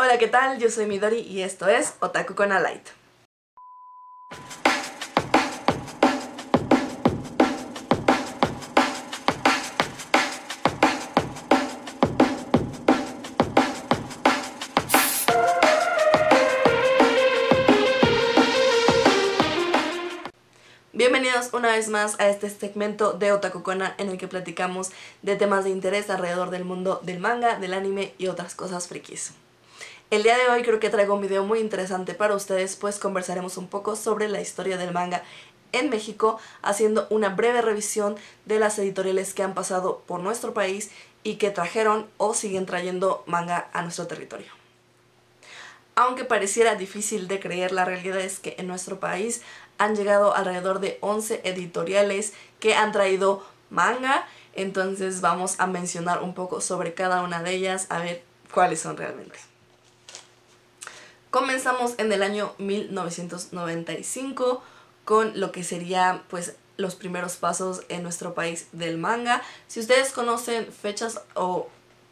Hola, ¿qué tal? Yo soy Midori y esto es Otaku con Alight. Bienvenidos una vez más a este segmento de Otaku Kona en el que platicamos de temas de interés alrededor del mundo del manga, del anime y otras cosas frikis. El día de hoy creo que traigo un video muy interesante para ustedes, pues conversaremos un poco sobre la historia del manga en México, haciendo una breve revisión de las editoriales que han pasado por nuestro país y que trajeron o siguen trayendo manga a nuestro territorio. Aunque pareciera difícil de creer, la realidad es que en nuestro país han llegado alrededor de 11 editoriales que han traído manga, entonces vamos a mencionar un poco sobre cada una de ellas, a ver cuáles son realmente. Comenzamos en el año 1995 con lo que sería pues los primeros pasos en nuestro país del manga. Si ustedes conocen fechas o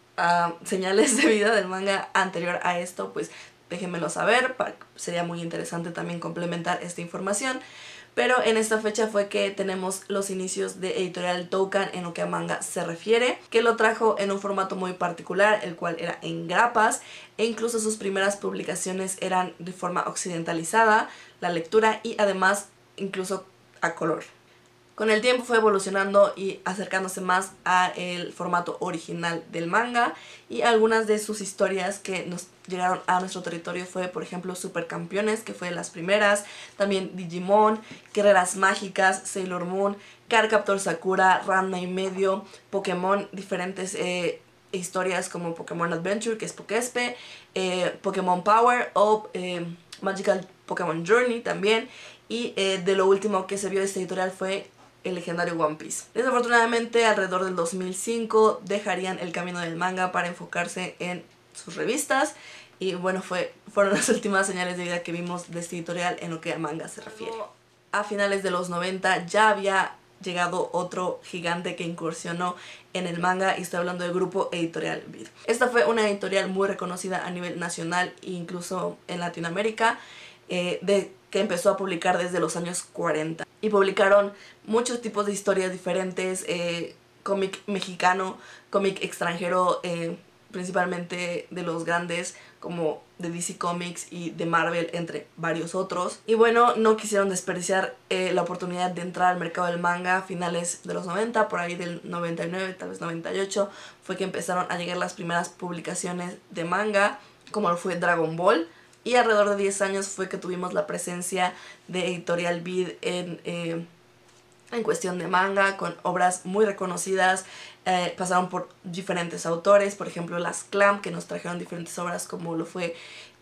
señales de vida del manga anterior a esto, pues déjenmelo saber, sería muy interesante también complementar esta información. Pero en esta fecha fue que tenemos los inicios de Editorial Toucan en lo que a manga se refiere, que lo trajo en un formato muy particular, el cual era en grapas, e incluso sus primeras publicaciones eran de forma occidentalizada, la lectura y además incluso a color. Con el tiempo fue evolucionando y acercándose más al formato original del manga, y algunas de sus historias que nos llegaron a nuestro territorio fue, por ejemplo, Supercampeones, que fue de las primeras, también Digimon, Guerreras Mágicas, Sailor Moon, Cardcaptor Sakura, Ranma y medio, Pokémon, diferentes historias como Pokémon Adventure, que es Pokéspe, Pokémon Power o Magical Pokémon Journey también, y de lo último que se vio de esta editorial fue el legendario One Piece. Desafortunadamente, alrededor del 2005 dejarían el camino del manga para enfocarse en sus revistas, y bueno, fueron las últimas señales de vida que vimos de este editorial en lo que a manga se refiere. A finales de los 90 ya había llegado otro gigante que incursionó en el manga, y estoy hablando del grupo Editorial Vid. Esta fue una editorial muy reconocida a nivel nacional e incluso en Latinoamérica, que empezó a publicar desde los años 40. Y publicaron muchos tipos de historias diferentes, cómic mexicano, cómic extranjero, principalmente de los grandes como de DC Comics y de Marvel, entre varios otros. Y bueno, no quisieron desperdiciar la oportunidad de entrar al mercado del manga a finales de los 90, por ahí del 99, tal vez 98, fue que empezaron a llegar las primeras publicaciones de manga, como lo fue Dragon Ball. Y alrededor de 10 años fue que tuvimos la presencia de Editorial Vid en cuestión de manga, con obras muy reconocidas. Pasaron por diferentes autores, por ejemplo las Clamp, que nos trajeron diferentes obras como lo fue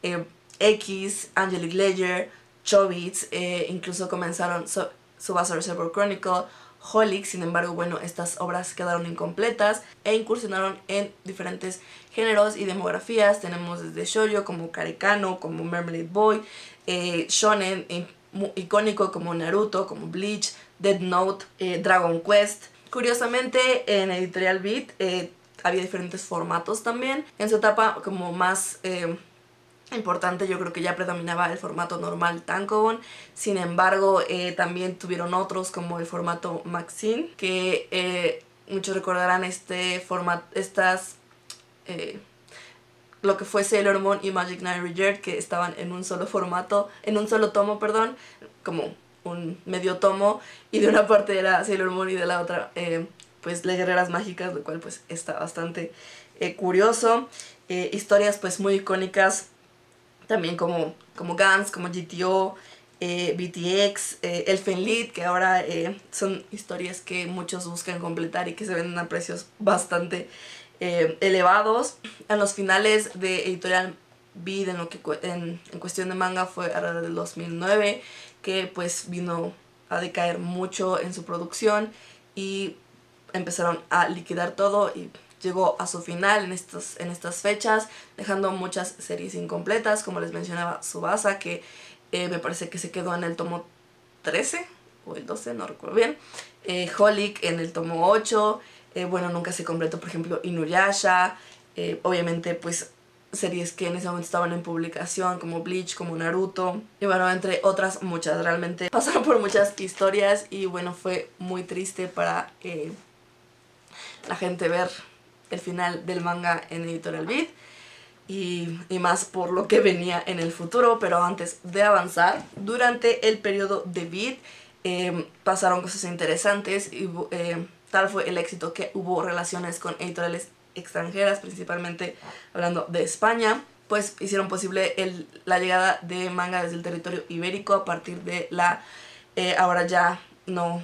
X, Angelic Ledger, Chobits, incluso comenzaron Tsubasa Reservoir Chronicle, Holic. Sin embargo, bueno, estas obras quedaron incompletas e incursionaron en diferentes géneros y demografías. Tenemos desde shoujo como Karekano, como Mermaid Boy, shonen icónico como Naruto, como Bleach, Death Note, Dragon Quest. Curiosamente, en Editorial Vid había diferentes formatos también. En su etapa como más importante, yo creo que ya predominaba el formato normal tankobon. Sin embargo, también tuvieron otros como el formato Maxine, que muchos recordarán este formato, lo que fue Sailor Moon y Magic Knight Regear, que estaban en un solo formato, en un solo tomo, perdón, como un medio tomo, y de una parte era Sailor Moon y de la otra pues las Guerreras Mágicas, lo cual pues está bastante curioso. Historias pues muy icónicas también como Gans, como GTO, BTX, Elfen Lied, que ahora son historias que muchos buscan completar y que se venden a precios bastante elevados. En los finales de Editorial Vid, en cuestión de manga, fue alrededor del 2009 que pues vino a decaer mucho en su producción y empezaron a liquidar todo, y llegó a su final en estas fechas, dejando muchas series incompletas, como les mencionaba Tsubasa, que me parece que se quedó en el tomo 13 o el 12, no recuerdo bien. Holic en el tomo 8, bueno, nunca se completó, por ejemplo, Inuyasha. Obviamente pues series que en ese momento estaban en publicación, como Bleach, como Naruto, y bueno, entre otras muchas. Realmente pasaron por muchas historias y bueno, fue muy triste para la gente ver el final del manga en Editorial Beat. Y más por lo que venía en el futuro. Pero antes de avanzar, durante el periodo de Beat pasaron cosas interesantes y tal fue el éxito que hubo relaciones con editoriales extranjeras, principalmente hablando de España, pues hicieron posible la llegada de manga desde el territorio ibérico a partir de la ahora ya no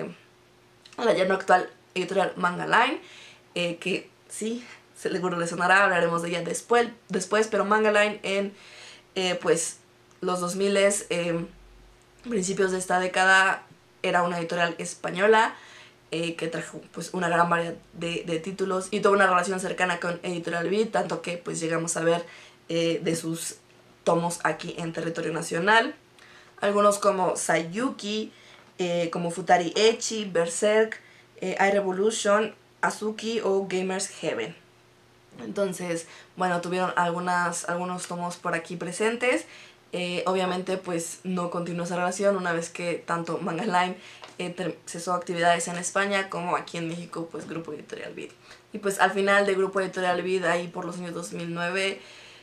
la ya no actual editorial Manga Line, que sí, seguro les sonará, hablaremos de ella después, pero Manga Line en pues los 2000, principios de esta década, era una editorial española que trajo pues una gran variedad de títulos y toda una relación cercana con Editorial Beat, tanto que pues llegamos a ver de sus tomos aquí en territorio nacional. Algunos como Sayuki, como Futari Echi, Berserk, iRevolution, Azuki o Gamers Heaven. Entonces, bueno, tuvieron algunos tomos por aquí presentes. Obviamente pues no continuó esa relación una vez que tanto Manga Line cesó actividades en España como aquí en México pues Grupo Editorial Vid. Y pues al final de Grupo Editorial Vid, ahí por los años 2009,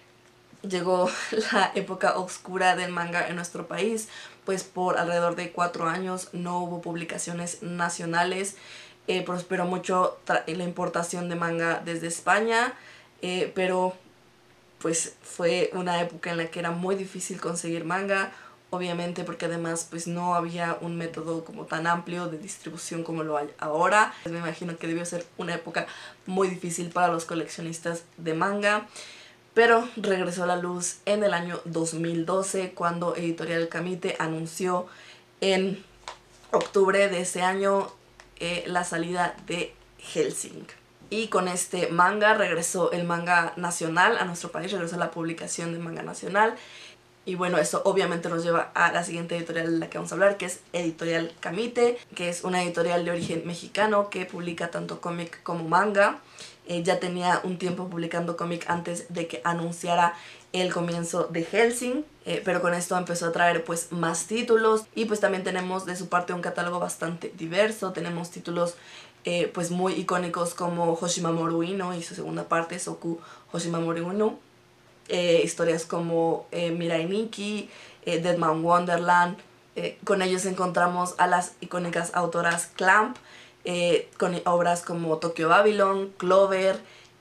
llegó la época oscura del manga en nuestro país, pues por alrededor de 4 años no hubo publicaciones nacionales. Prosperó mucho la importación de manga desde España, pero pues fue una época en la que era muy difícil conseguir manga, obviamente porque además pues no había un método como tan amplio de distribución como lo hay ahora. Me imagino que debió ser una época muy difícil para los coleccionistas de manga, pero regresó a la luz en el año 2012 cuando Editorial Camite anunció en octubre de ese año la salida de Hellsing. Y con este manga regresó el manga nacional a nuestro país, regresó la publicación de manga nacional. Y bueno, eso obviamente nos lleva a la siguiente editorial de la que vamos a hablar, que es Editorial Camite, que es una editorial de origen mexicano que publica tanto cómic como manga. Ya tenía un tiempo publicando cómic antes de que anunciara el comienzo de Hellsing, pero con esto empezó a traer pues más títulos y pues también tenemos de su parte un catálogo bastante diverso. Tenemos títulos pues muy icónicos como Hoshimamoru Uno y su segunda parte, Soku Hoshimamoru Uno, historias como Mirai Nikki, Deadman Wonderland. Con ellos encontramos a las icónicas autoras Clamp, con obras como Tokyo Babylon, Clover.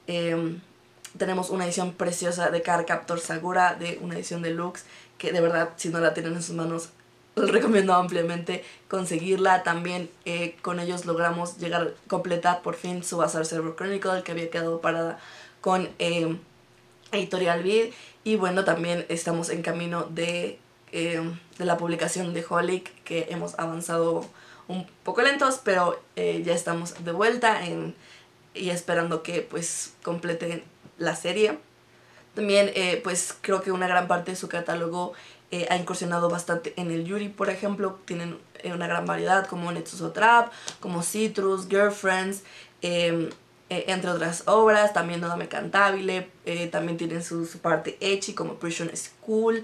Tenemos una edición preciosa de Card Captor Sakura, de una edición deluxe, que de verdad si no la tienen en sus manos les recomiendo ampliamente conseguirla. También con ellos logramos llegar a completar por fin su Bazar Server Chronicle, que había quedado parada con Editorial Vid. Y bueno, también estamos en camino de la publicación de Holic, que hemos avanzado un poco lentos, pero ya estamos de vuelta y esperando que pues completen la serie. También pues creo que una gran parte de su catálogo ha incursionado bastante en el yuri, por ejemplo. Tienen una gran variedad como Netsuzo Trap, como Citrus, Girlfriends, entre otras obras. También Nodame Cantabile, también tienen su parte ecchi como Prison School,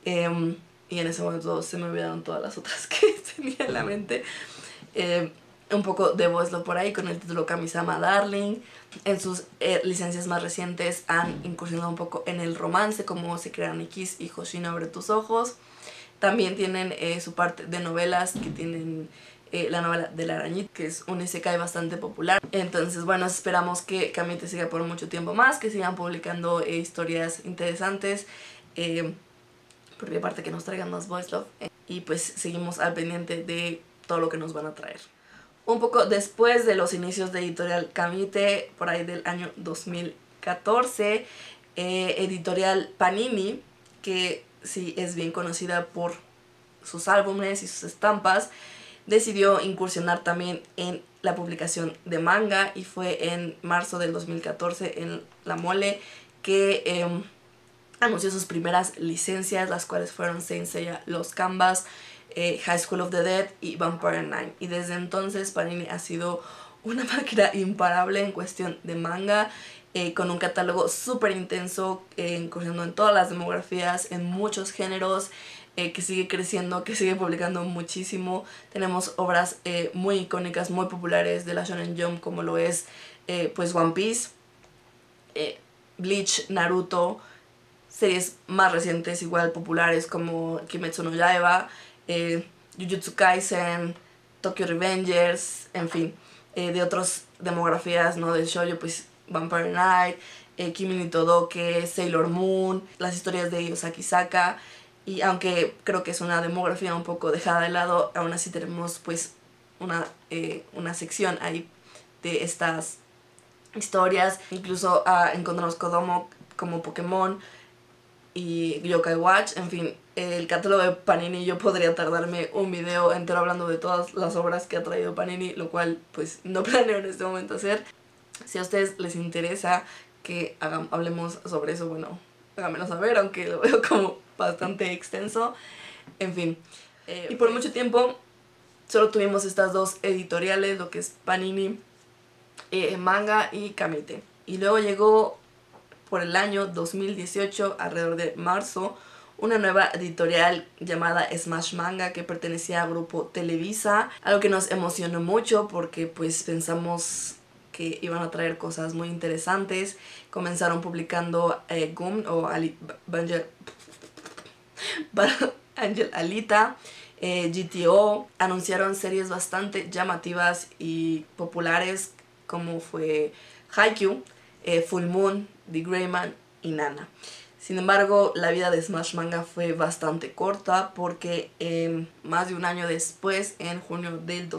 y en ese momento se me olvidaron todas las otras que tenía en la mente. Un poco de Voice por ahí con el título Kamisama Darling. En sus licencias más recientes han incursionado un poco en el romance como Se Crean X y Hoshino Abre Tus Ojos. También tienen su parte de novelas, que tienen la novela de la arañita, que es un isekai bastante popular. Entonces bueno, esperamos que Camite siga por mucho tiempo más, que sigan publicando historias interesantes, por mi parte que nos traigan más Voice Love, y pues seguimos al pendiente de todo lo que nos van a traer. Un poco después de los inicios de Editorial Camite, por ahí del año 2014, Editorial Panini, que sí es bien conocida por sus álbumes y sus estampas, decidió incursionar también en la publicación de manga, y fue en marzo del 2014 en La Mole que anunció sus primeras licencias, las cuales fueron Saint Seiya Los Canvas, High School of the Dead y Vampire Knight. Y desde entonces Panini ha sido una máquina imparable en cuestión de manga. con un catálogo súper intenso, incursionando en todas las demografías, en muchos géneros, que sigue creciendo, que sigue publicando muchísimo. Tenemos obras muy icónicas, muy populares de la Shonen Jump, como lo es pues One Piece, Bleach, Naruto, series más recientes igual populares como Kimetsu no Yaiba, Jujutsu Kaisen, Tokyo Revengers, en fin, de otras demografías, ¿no? Del shoujo, pues Vampire Knight, Kimi ni Todoke, Sailor Moon, las historias de Yosaki Saka. Y aunque creo que es una demografía un poco dejada de lado, aún así tenemos pues una sección ahí de estas historias. Incluso encontramos Kodomo como Pokémon y Yokai Watch. En fin, el catálogo de Panini, yo podría tardarme un video entero hablando de todas las obras que ha traído Panini, lo cual pues no planeo en este momento hacer. Si a ustedes les interesa que hablemos sobre eso, bueno, háganmelo saber, aunque lo veo como bastante extenso. En fin, y por mucho tiempo solo tuvimos estas dos editoriales, lo que es Panini Manga y Kamite. Y luego llegó por el año 2018, alrededor de marzo, una nueva editorial llamada Smash Manga, que pertenecía al grupo Televisa, algo que nos emocionó mucho porque pues pensamos que iban a traer cosas muy interesantes. Comenzaron publicando Gum o Angel Alita, GTO. Anunciaron series bastante llamativas y populares como fue Haikyuu, Full Moon, The Gray Man y Nana. Sin embargo, la vida de Smash Manga fue bastante corta porque más de un año después, en junio del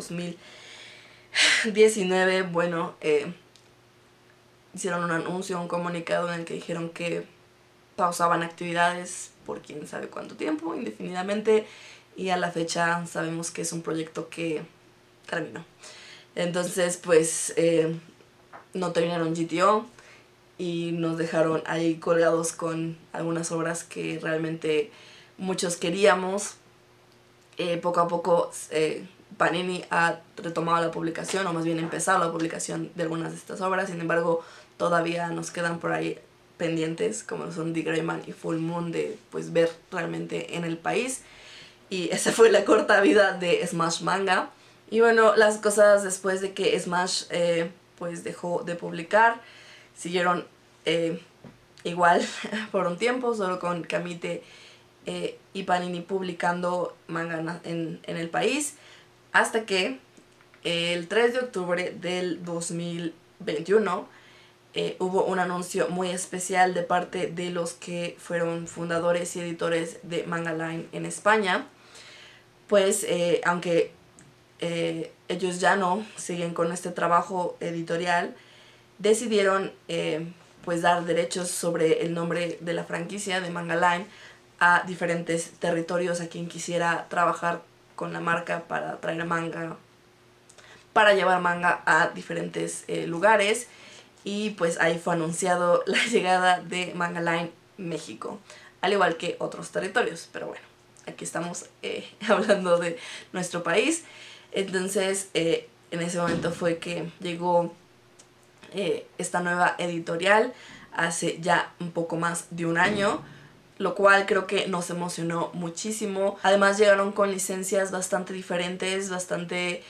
2019, bueno, hicieron un anuncio, un comunicado en el que dijeron que pausaban actividades por quién sabe cuánto tiempo, indefinidamente, y a la fecha sabemos que es un proyecto que terminó. Entonces, pues, no terminaron GTO y nos dejaron ahí colgados con algunas obras que realmente muchos queríamos. Poco a poco Panini ha retomado la publicación, o más bien empezado la publicación de algunas de estas obras. Sin embargo, todavía nos quedan por ahí pendientes, como son The Gray Man y Full Moon, de pues ver realmente en el país. Y esa fue la corta vida de Smash Manga. Y bueno, las cosas después de que Smash pues dejó de publicar, siguieron igual por un tiempo, solo con Kamite y Panini publicando manga en el país, hasta que el 3 de octubre del 2021 hubo un anuncio muy especial de parte de los que fueron fundadores y editores de Manga Line en España. Pues aunque ellos ya no siguen con este trabajo editorial, decidieron pues dar derechos sobre el nombre de la franquicia de Manga Line a diferentes territorios, a quien quisiera trabajar con la marca para traer manga, para llevar manga a diferentes lugares. Y pues ahí fue anunciado la llegada de Manga Line México, al igual que otros territorios, pero bueno, aquí estamos hablando de nuestro país. Entonces en ese momento fue que llegó esta nueva editorial hace ya un poco más de un año, lo cual creo que nos emocionó muchísimo. Además llegaron con licencias bastante diferentes, bastante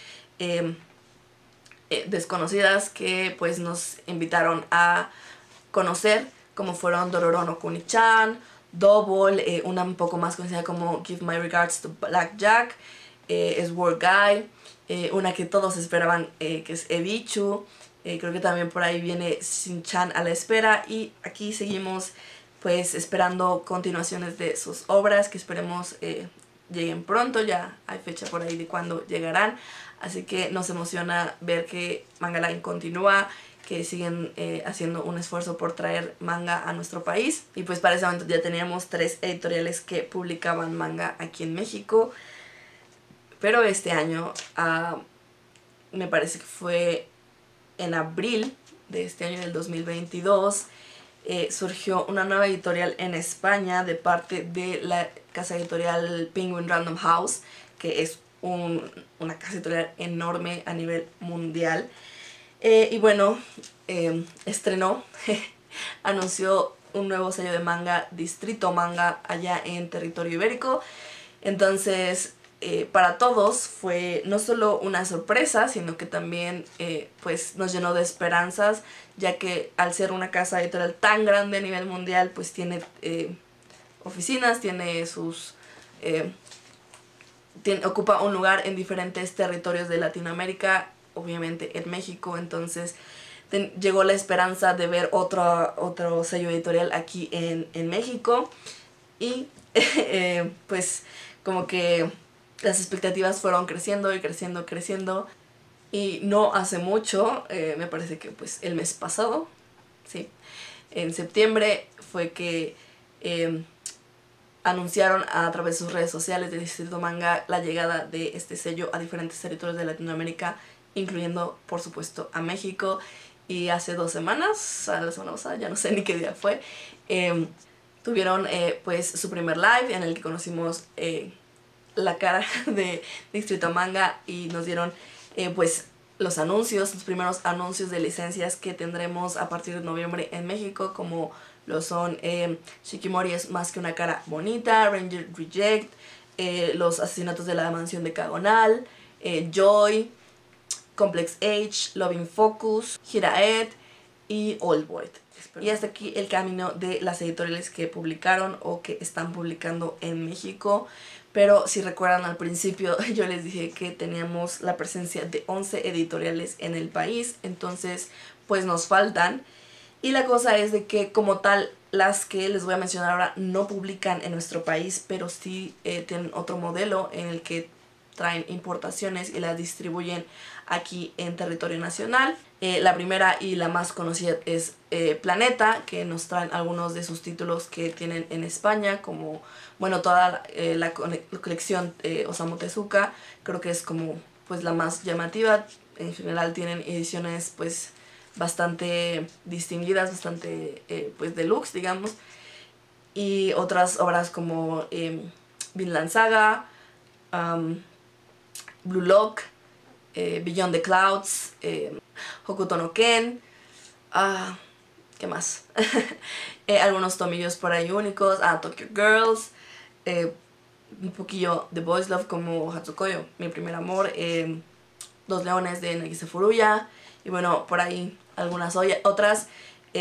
desconocidas, que pues nos invitaron a conocer, como fueron Dororo no Kuni-chan, Double, una un poco más conocida como Give My Regards to Blackjack, Sword Guy, una que todos esperaban que es Ebichu. Creo que también por ahí viene Shin-chan a la espera, y aquí seguimos pues esperando continuaciones de sus obras, que esperemos lleguen pronto. Ya hay fecha por ahí de cuándo llegarán, así que nos emociona ver que Manga Line continúa, que siguen haciendo un esfuerzo por traer manga a nuestro país. Y pues para ese momento ya teníamos 3 editoriales que publicaban manga aquí en México, pero este año me parece que fue en abril de este año, del 2022, surgió una nueva editorial en España de parte de la casa editorial Penguin Random House, que es una casa editorial enorme a nivel mundial. Y bueno, estrenó, anunció un nuevo sello de manga, Distrito Manga, allá en territorio ibérico. Entonces, para todos fue no solo una sorpresa, sino que también pues nos llenó de esperanzas, ya que al ser una casa editorial tan grande a nivel mundial, pues tiene oficinas, tiene sus... ocupa un lugar en diferentes territorios de Latinoamérica, obviamente en México. Entonces llegó la esperanza de ver otro sello editorial aquí en México. Y pues como que las expectativas fueron creciendo y creciendo, creciendo. Y no hace mucho, me parece que pues el mes pasado, sí, en septiembre fue que anunciaron a través de sus redes sociales de Distrito Manga la llegada de este sello a diferentes territorios de Latinoamérica, incluyendo por supuesto a México. Y hace 2 semanas, a la semana pasada, ya no sé ni qué día fue, tuvieron pues su primer live en el que conocimos la cara de Distrito Manga y nos dieron pues los anuncios, los primeros anuncios de licencias que tendremos a partir de noviembre en México, como lo son Shikimori es más que una cara bonita, Ranger Reject, los asesinatos de la mansión de Cagonal, Joy, Complex H, Loving Focus, Hiraed y Oldboy. Y hasta aquí el camino de las editoriales que publicaron o que están publicando en México. Pero si recuerdan, al principio yo les dije que teníamos la presencia de 11 editoriales en el país, entonces pues nos faltan. Y la cosa es de que como tal, las que les voy a mencionar ahora no publican en nuestro país, pero sí tienen otro modelo en el que traen importaciones y las distribuyen aquí en territorio nacional. La primera y la más conocida es Planeta, que nos traen algunos de sus títulos que tienen en España, como bueno, toda la colección Osamu Tezuka, creo que es como pues la más llamativa. En general tienen ediciones pues bastante distinguidas, bastante pues deluxe, digamos, y otras obras como Vinland Saga, Blue Lock, Beyond the Clouds, Hokuto no Ken, ¿qué más? Algunos tomillos por ahí únicos, Tokyo Girls, un poquillo de Boys Love como Hatsukoyo, Mi Primer Amor, Dos Leones de Nagisa Furuya, y bueno, por ahí algunas otras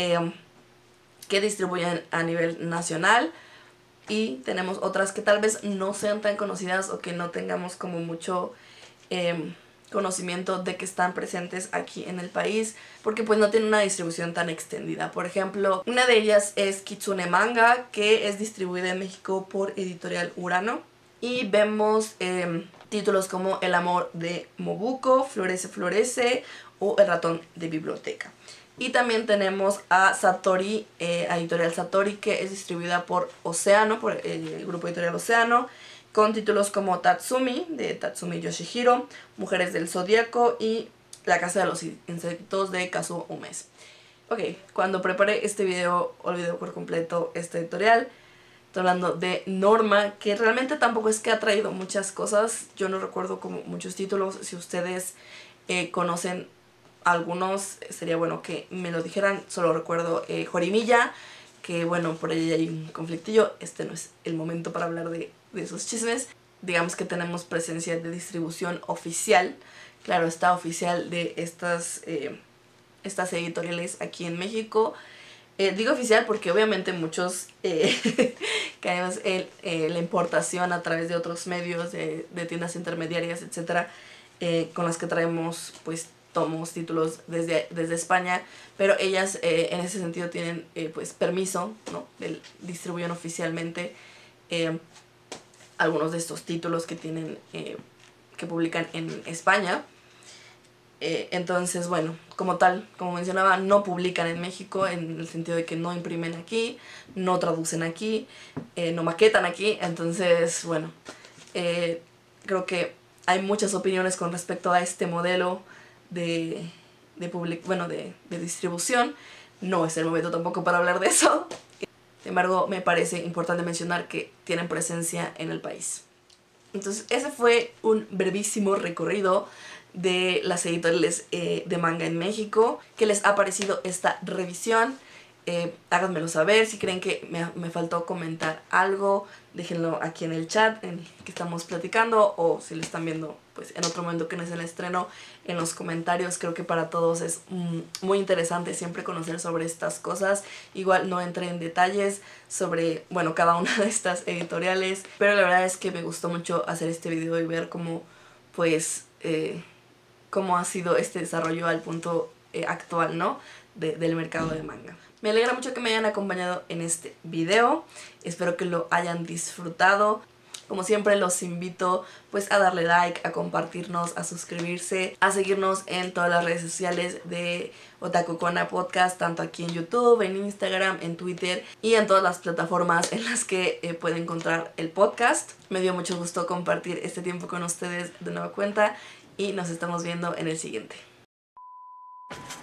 que distribuyen a nivel nacional. Y tenemos otras que tal vez no sean tan conocidas o que no tengamos como mucho conocimiento de que están presentes aquí en el país, porque pues no tienen una distribución tan extendida. Por ejemplo, una de ellas es Kitsune Manga, que es distribuida en México por Editorial Urano. Y vemos títulos como El amor de Mobuko, Florece Florece o El ratón de biblioteca. Y también tenemos a Satori, a Editorial Satori, que es distribuida por Océano, por el grupo editorial Océano, con títulos como Tatsumi, de Tatsumi Yoshihiro, Mujeres del Zodíaco y La Casa de los Insectos, de Kazuo Umes. Ok, cuando preparé este video, olvidé por completo este editorial. Estoy hablando de Norma, que realmente tampoco es que ha traído muchas cosas. Yo no recuerdo como muchos títulos. Si ustedes conocen algunos, sería bueno que me lo dijeran. Solo recuerdo Jorimilla, que bueno, por ahí hay un conflictillo. Este no es el momento para hablar de esos chismes. Digamos que tenemos presencia de distribución oficial, claro está, oficial de estas editoriales aquí en México. Digo oficial porque obviamente muchos caemos en la importación a través de otros medios, de tiendas intermediarias, etcétera, con las que traemos pues tomos, títulos desde España, pero ellas en ese sentido tienen pues permiso, ¿no? Distribuyen oficialmente algunos de estos títulos que tienen que publican en España. Entonces, bueno, como tal, como mencionaba, no publican en México, en el sentido de que no imprimen aquí, no traducen aquí, no maquetan aquí. Entonces, bueno, creo que hay muchas opiniones con respecto a este modelo de distribución. No es el momento tampoco para hablar de eso. Sin embargo, me parece importante mencionar que tienen presencia en el país. Entonces, ese fue un brevísimo recorrido de las editoriales de manga en México. ¿Qué les ha parecido esta revisión? Háganmelo saber. Si creen que me faltó comentar algo, déjenlo aquí en el chat en el que estamos platicando, o si lo están viendo pues en otro momento que no es el estreno, en los comentarios. Creo que para todos es muy interesante siempre conocer sobre estas cosas. Igual no entré en detalles sobre, bueno, cada una de estas editoriales, pero la verdad es que me gustó mucho hacer este video y ver cómo pues cómo ha sido este desarrollo al punto actual, ¿no? Del mercado de manga. Me alegra mucho que me hayan acompañado en este video. Espero que lo hayan disfrutado. Como siempre los invito pues a darle like, a compartirnos, a suscribirse, a seguirnos en todas las redes sociales de Otakukona Podcast, tanto aquí en YouTube, en Instagram, en Twitter y en todas las plataformas en las que pueden encontrar el podcast. Me dio mucho gusto compartir este tiempo con ustedes de nueva cuenta y nos estamos viendo en el siguiente.